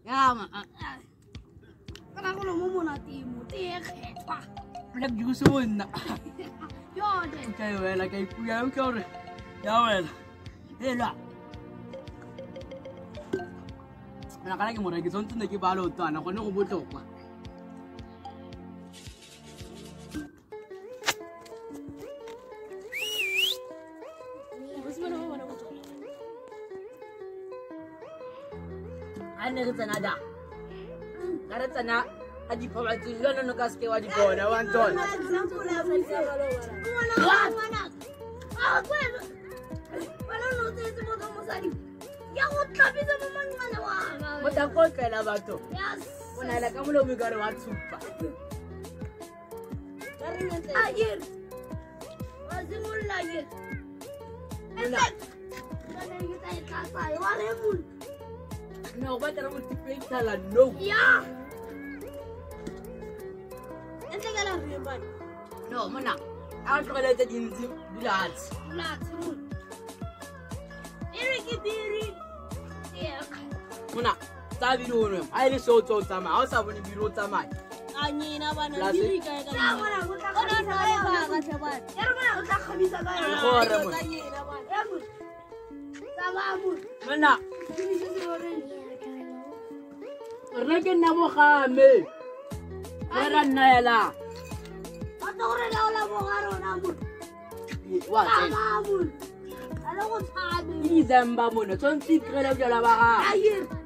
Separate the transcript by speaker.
Speaker 1: Ya ma.
Speaker 2: Kana ko mo mona timo te khetwa.
Speaker 1: Black juice wona.
Speaker 2: Yo de.
Speaker 1: Kay wala kay kuya ko re. Ya wala. Hela. Nakala ke mo re ke sonto ne ke balo twana go ne go botlokwa. Ane ke tsena da. Ka re tsena a diphabatsi jalo no ka ske wa di bona wa ntona. Mota ko tlela batho. Bona la ka molo mo ka re wa tsupa.
Speaker 2: Ayer. Wazimula ayer.
Speaker 1: No, ba tara mo tipeng tala no.
Speaker 2: Ya. Ente ka la riba.
Speaker 1: No, mona. A tlogela tse dintsi bulatsi.
Speaker 2: Bulatsi mo. Ere ke diri.
Speaker 1: Mona, tsa biro no. A ile so tso tsamaya, a sa bone biro tsamaya.
Speaker 2: Anyina bana diri ka ka. Ya bona go tla ka ba ka tshebana. Ere bona go tla khabisa ka.
Speaker 1: Gore mo.
Speaker 2: Anyina bana. Ya mo. Sababu.
Speaker 1: Mona. Re ke nna mo game. Ra nnaela.
Speaker 2: Ba tore la ola mo ga rona mo.
Speaker 1: Wa tse.
Speaker 2: Sababu. Ala go tsabe.
Speaker 1: Izamba mona, tsontsi krele jala ba ga.
Speaker 2: Ayer.